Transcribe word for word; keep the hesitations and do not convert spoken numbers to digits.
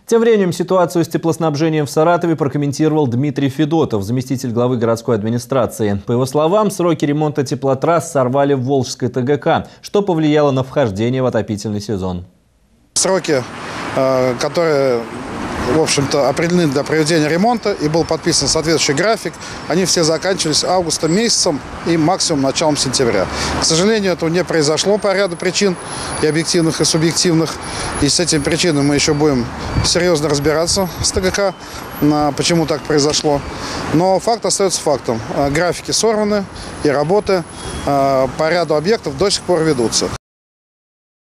Тем временем ситуацию с теплоснабжением в Саратове прокомментировал Дмитрий Федотов, заместитель главы городской администрации. По его словам, сроки ремонта теплотрасс сорвали в Волжской ТГК, что повлияло на вхождение в отопительный сезон. Сроки, которые, в общем-то, определены для проведения ремонта и был подписан соответствующий график, они все заканчивались августом месяцем и максимум началом сентября. К сожалению, этого не произошло по ряду причин, и объективных, и субъективных. И с этими причинами мы еще будем серьезно разбираться с ТГК, почему так произошло. Но факт остается фактом. Графики сорваны, и работы по ряду объектов до сих пор ведутся.